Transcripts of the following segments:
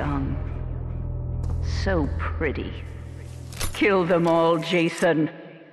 young. So pretty. Kill them all, Jason.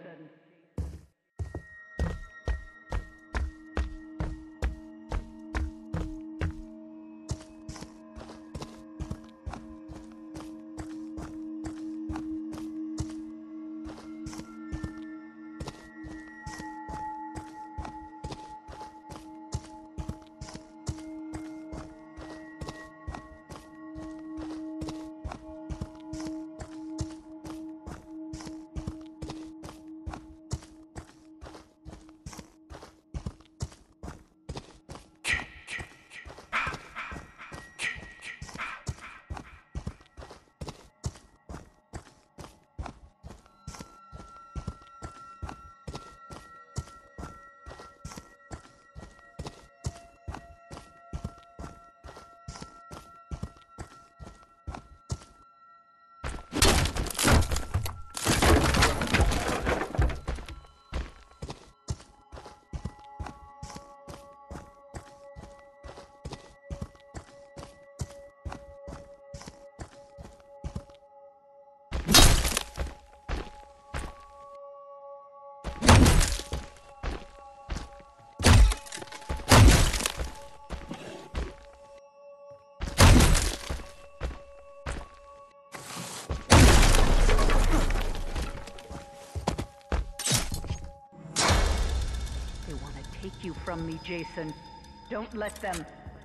Take you from me, Jason. Don't let them.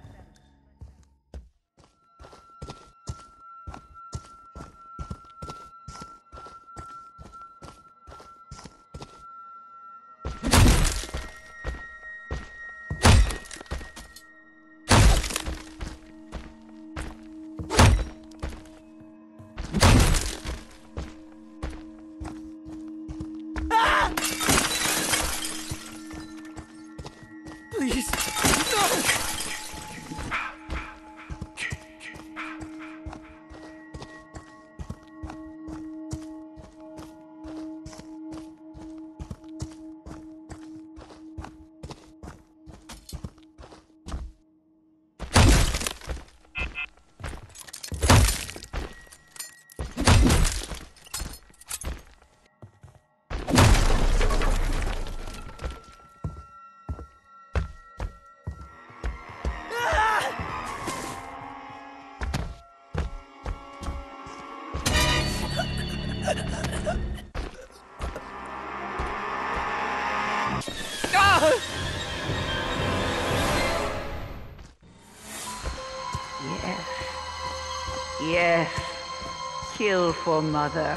Please, no! Yes. Yes. Kill for Mother.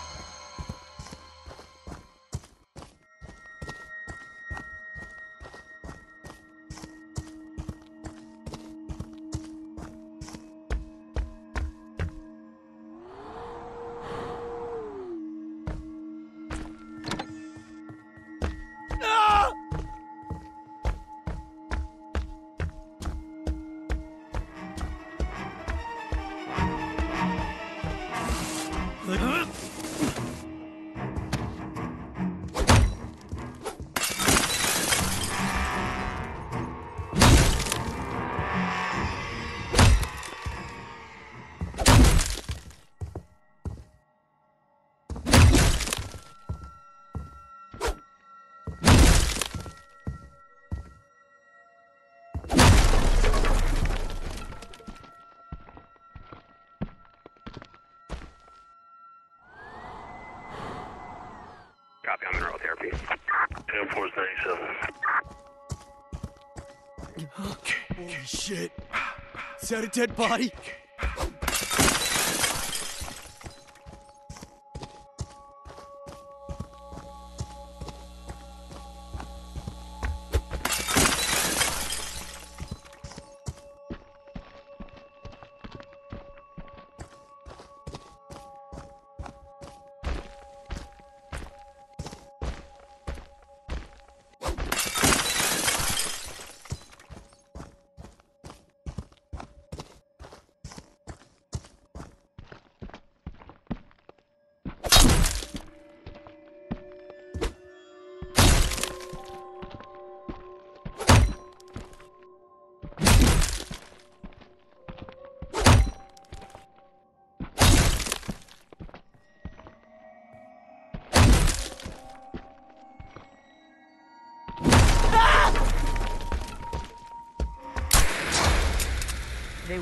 Copy, I'm in neural therapy. Air Force 97. Holy shit. Is that a dead body?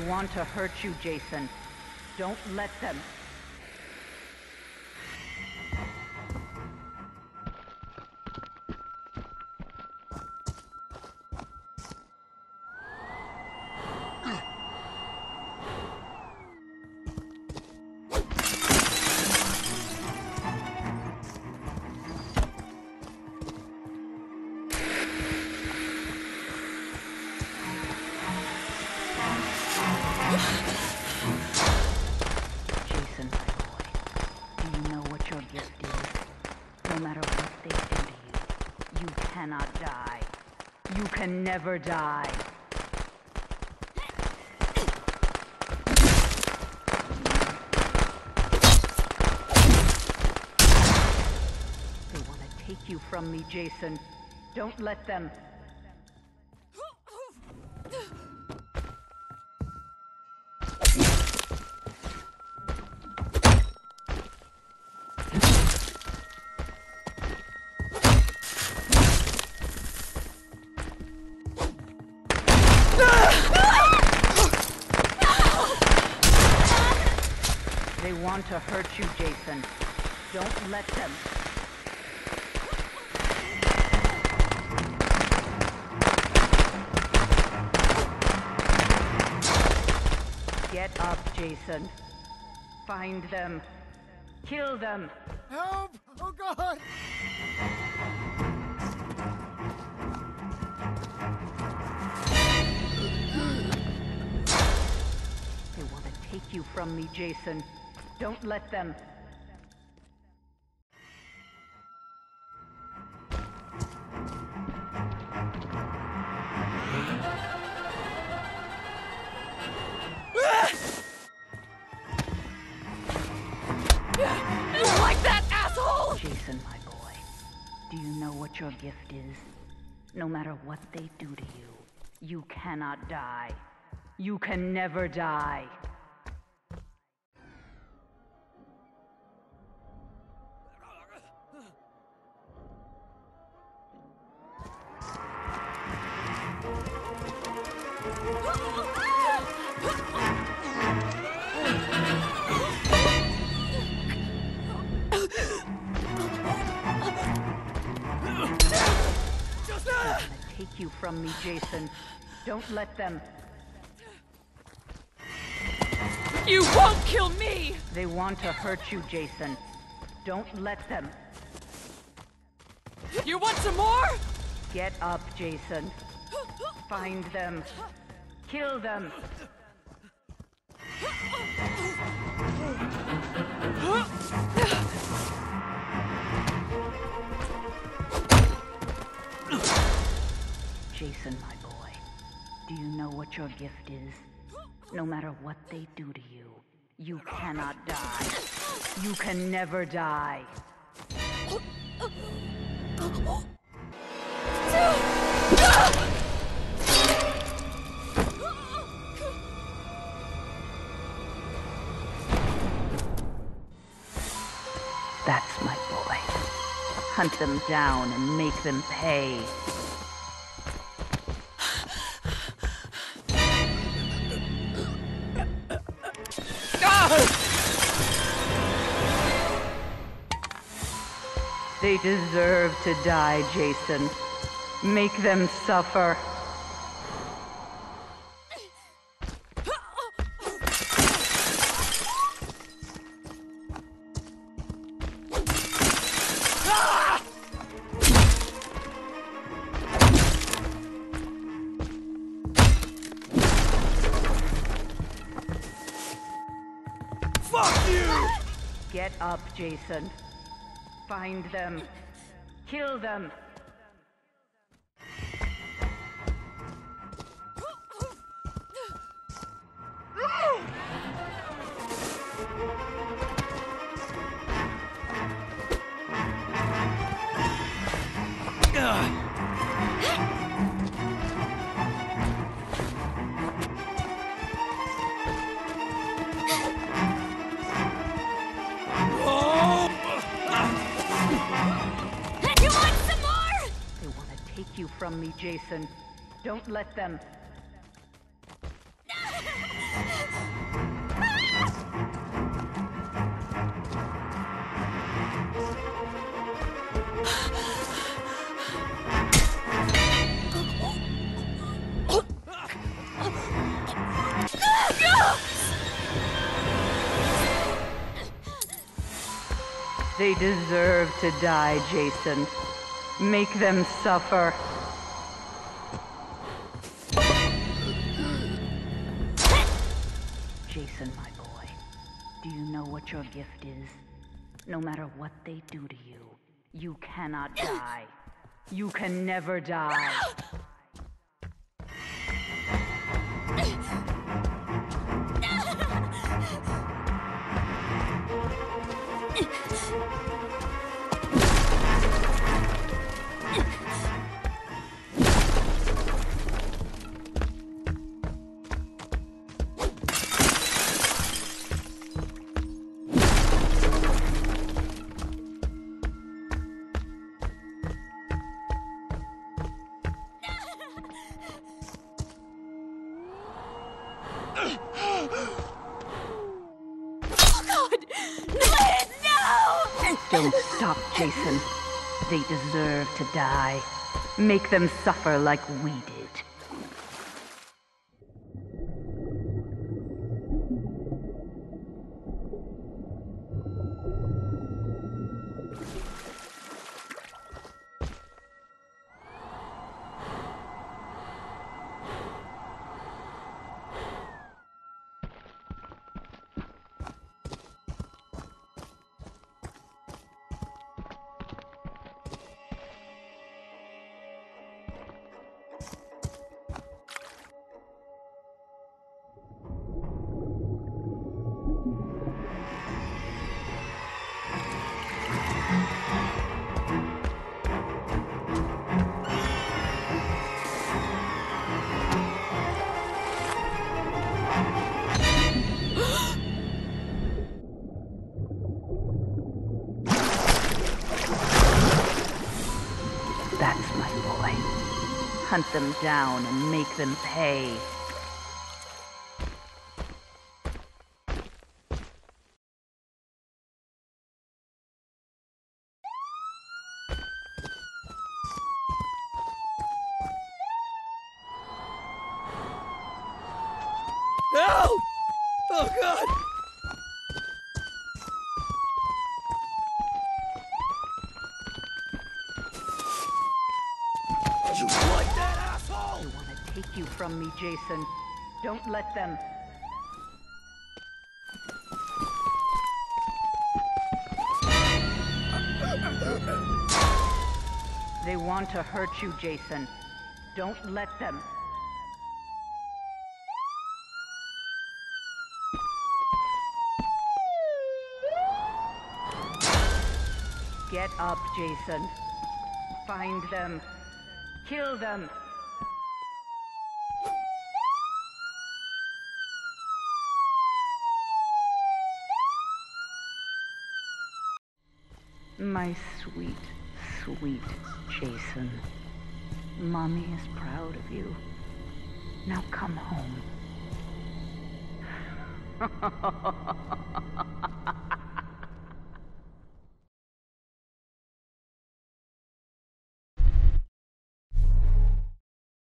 want to hurt you, Jason. Don't let them. Jason, my boy, do you know what your gift is? No matter what they do to you, you cannot die. You can never die. They want to take you from me, Jason. Don't let them. They want to hurt you, Jason. Don't let them. Get up, Jason. Find them. Kill them. Help! Oh God! They want to take you from me, Jason. Don't let them. You like that, asshole? Jason, my boy, do you know what your gift is? No matter what they do to you, you cannot die. You can never die. They're gonna take you from me, Jason. Don't let them. You won't kill me! They want to hurt you, Jason. Don't let them. You want some more? Get up, Jason. Find them. Kill them. Jason, my boy, do you know what your gift is? No matter what they do to you, you cannot die. You can never die. That's my boy. Hunt them down and make them pay. They deserve to die, Jason. Make them suffer. Fuck you! Get up, Jason. Find them. Kill them. You from me, Jason. Don't let them. They deserve to die, Jason. Make them suffer. Jason, my boy, do you know what your gift is? No matter what they do to you, you cannot die. You can never die. Don't stop, Jason. They deserve to die. Make them suffer like we did. That's my boy. Hunt them down and make them pay. Help! Oh, God! You like that, asshole? They want to take you from me, Jason. Don't let them. They want to hurt you, Jason. Don't let them. Get up, Jason. Find them. Kill them. My sweet, sweet Jason. Mommy is proud of you. Now come home.